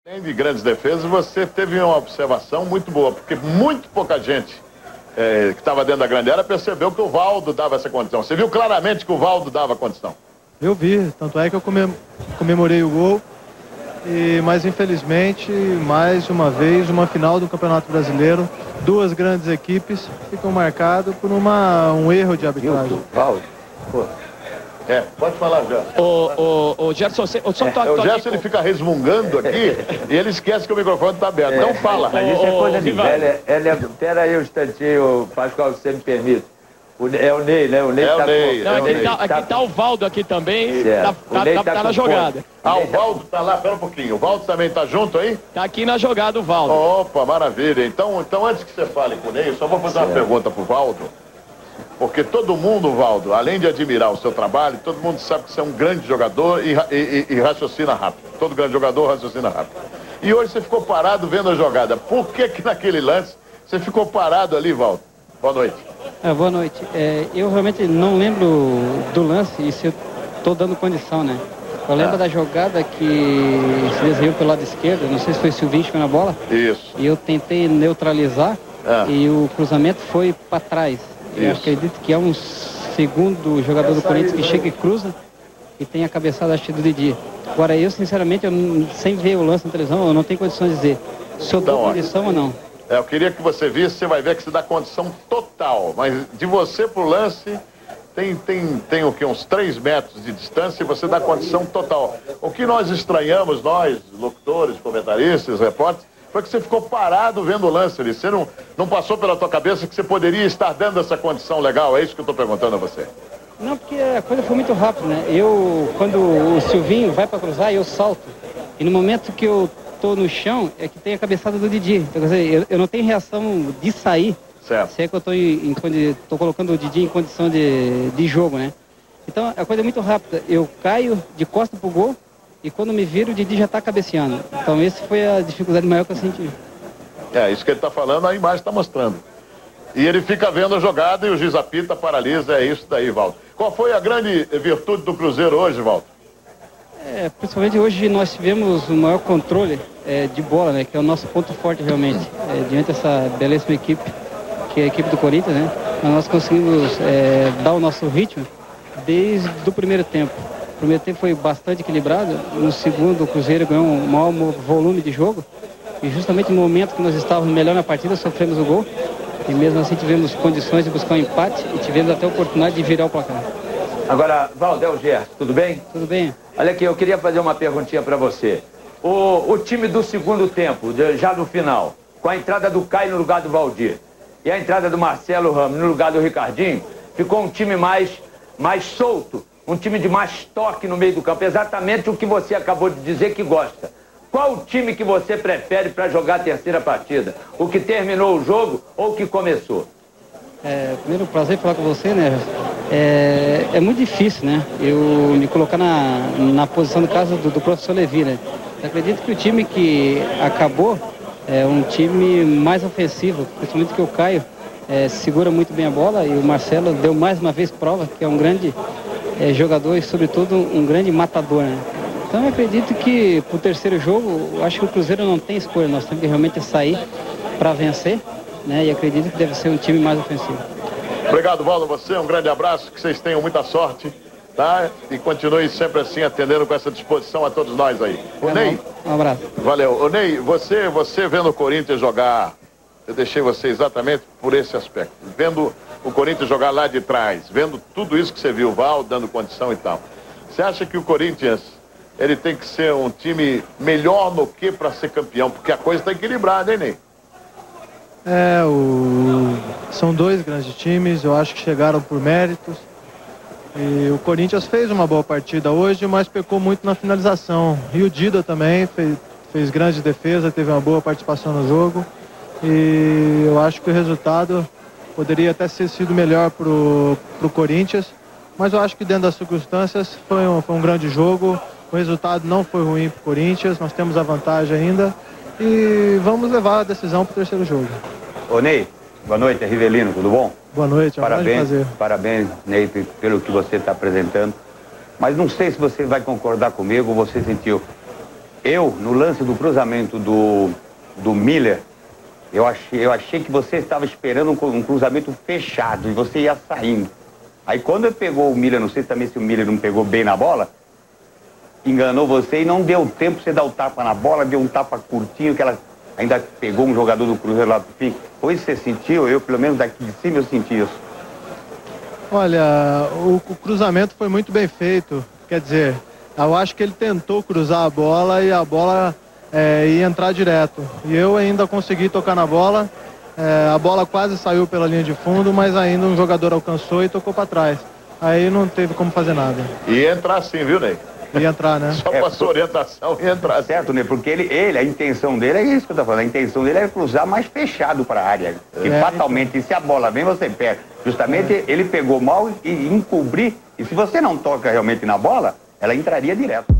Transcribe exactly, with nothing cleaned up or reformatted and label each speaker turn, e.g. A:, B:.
A: Além de grandes defesas, você teve uma observação muito boa, porque muito pouca gente é, que estava dentro da grande área percebeu que o Valdo dava essa condição. Você viu claramente que o Valdo dava a condição?
B: Eu vi, tanto é que eu comemorei o gol, e, mas infelizmente, mais uma vez, uma final do Campeonato Brasileiro, duas grandes equipes ficam marcadas por uma, um erro de arbitragem.
A: Valdo, pô. É, pode falar, Gerson.
C: O, o, o Gerson, você, o,
A: é, toque, o Gerson ele fica resmungando aqui e ele esquece que o microfone está aberto. É, não fala.
D: Mas isso é coisa de velha. Espera aí um instantinho, Pascoal, se você me permite. O, é o Ney, né? O Ney
A: é
D: tá
A: o Ney,
D: com...
C: Não,
A: é
C: aqui,
A: o Ney.
C: Tá, aqui tá o Valdo aqui também, tá, tá, tá,
D: tá
C: tá na jogada.
A: Ah, o Valdo tá lá, pera um pouquinho. O Valdo também tá junto aí?
C: Tá aqui na jogada o Valdo.
A: Opa, maravilha. Então, então antes que você fale com o Ney, eu só vou fazer certo. uma pergunta pro Valdo. Porque todo mundo, Valdo, além de admirar o seu trabalho, todo mundo sabe que você é um grande jogador e, e, e raciocina rápido. Todo grande jogador raciocina rápido. E hoje você ficou parado vendo a jogada. Por que que naquele lance você ficou parado ali, Valdo? Boa noite.
E: É, boa noite. É, eu realmente não lembro do lance e se eu estou dando condição, né? Eu lembro ah. da jogada que se desenhou pelo lado esquerdo, não sei se foi o Silvinho que foi na bola.
A: Isso.
E: E eu tentei neutralizar ah. e o cruzamento foi para trás. Eu acredito que é um segundo jogador do Corinthians que chega e cruza e tem a cabeçada, acho que do Didi. Agora, eu, sinceramente, eu, sem ver o lance na televisão, eu não tenho condições de dizer se eu dou então, condição ó, ou não.
A: É, eu queria que você visse, você vai ver que você dá condição total. Mas de você pro lance, tem, tem, tem o quê? Uns três metros de distância e você dá condição total. O que nós estranhamos, nós, locutores, comentaristas, repórteres, foi que você ficou parado vendo o lance ali. Você não, não passou pela tua cabeça que você poderia estar dando essa condição legal? É isso que eu estou perguntando a você.
E: Não, porque a coisa foi muito rápida, né? Eu, quando o Silvinho vai para cruzar, eu salto. E no momento que eu tô no chão, é que tem a cabeçada do Didi. Então, quer dizer, eu, eu não tenho reação de sair.
A: Certo.
E: Se é que eu estou em, em, tô colocando o Didi em condição de, de jogo, né? Então, a coisa é muito rápida. Eu caio de costa pro gol. E quando me viro, o Didi já está cabeceando. Então, essa foi a dificuldade maior que eu senti.
A: É, isso que ele está falando, a imagem está mostrando. E ele fica vendo a jogada e o juiz apita, paralisa, é isso daí, Valdo. Qual foi a grande virtude do Cruzeiro hoje, Valdo?
E: É, principalmente hoje nós tivemos o maior controle é, de bola, né? Que é o nosso ponto forte, realmente. É, diante dessa belíssima equipe, que é a equipe do Corinthians, né? Nós conseguimos é, dar o nosso ritmo desde o primeiro tempo. O primeiro tempo foi bastante equilibrado. No segundo, o Cruzeiro ganhou um maior volume de jogo. E justamente no momento que nós estávamos melhor na partida, sofremos o gol. E mesmo assim tivemos condições de buscar um empate e tivemos até a oportunidade de virar o placar.
D: Agora, Valdel Gerson, tudo bem?
E: Tudo bem.
D: Olha aqui, eu queria fazer uma perguntinha para você. O, o time do segundo tempo, já no final, com a entrada do Caio no lugar do Valdir e a entrada do Marcelo Ramos no lugar do Ricardinho, ficou um time mais, mais solto. Um time de mais toque no meio do campo, exatamente o que você acabou de dizer que gosta. Qual o time que você prefere para jogar a terceira partida? O que terminou o jogo ou o que começou?
E: É, primeiro, prazer falar com você, né? É, é muito difícil, né? Eu me colocar na, na posição, no caso, do, do professor Levi, né? Eu acredito que o time que acabou é um time mais ofensivo, principalmente que o Caio é, segura muito bem a bola e o Marcelo deu mais uma vez prova que é um grande... É, jogador e, sobretudo, um grande matador, né? Então, eu acredito que, pro terceiro jogo, eu acho que o Cruzeiro não tem escolha. Nós temos que realmente sair para vencer, né? E acredito que deve ser um time mais ofensivo.
A: Obrigado, Valdo, você. Um grande abraço, que vocês tenham muita sorte, tá? E continue sempre assim, atendendo com essa disposição a todos nós aí. O
E: é
A: Ney.
E: Um abraço.
A: Valeu. O Ney, você, você vendo o Corinthians jogar, eu deixei você exatamente por esse aspecto. Vendo o Corinthians jogar lá de trás, vendo tudo isso que você viu, o Val dando condição e tal. Você acha que o Corinthians, ele tem que ser um time melhor no que para ser campeão? Porque a coisa está equilibrada, hein, Ney?
B: É, o... são dois grandes times, eu acho que chegaram por méritos. E o Corinthians fez uma boa partida hoje, mas pecou muito na finalização. E o Dida também fez, fez grande defesa, teve uma boa participação no jogo. E eu acho que o resultado poderia até ter sido melhor pro, pro Corinthians, mas eu acho que dentro das circunstâncias foi um, foi um grande jogo, o resultado não foi ruim pro Corinthians, nós temos a vantagem ainda e vamos levar a decisão pro terceiro jogo.
D: Ô Ney, boa noite, é Rivelino, tudo bom?
B: Boa noite, é um grande prazer.
D: Parabéns, Ney, pelo que você está apresentando, mas não sei se você vai concordar comigo ou você sentiu.
F: Eu, no lance do cruzamento do, do Miller, eu achei, eu achei que você estava esperando um, um cruzamento fechado e você ia saindo. Aí quando ele pegou o Miller, não sei também se o Miller não pegou bem na bola, enganou você e não deu tempo pra você dar o tapa na bola, deu um tapa curtinho, que ela ainda pegou um jogador do Cruzeiro lá pro fim. Foi isso que você sentiu? Eu, pelo menos daqui de cima, eu senti isso.
B: Olha, o, o cruzamento foi muito bem feito. Quer dizer, eu acho que ele tentou cruzar a bola e a bola é, ia entrar direto. E eu ainda consegui tocar na bola. É, a bola quase saiu pela linha de fundo, mas ainda um jogador alcançou e tocou para trás. Aí não teve como fazer nada.
A: E entrar sim, viu, Ney?
B: Ia entrar, né?
A: Só com a sua orientação e entrar.
F: Certo, né? Porque ele, ele, a intenção dele é isso que eu tô falando. A intenção dele é cruzar mais fechado para a área. E
B: É,
F: fatalmente,
B: então.
F: se a bola vem, você pega. Justamente, é. ele pegou mal e encobrir. E se você não toca realmente na bola, ela entraria direto.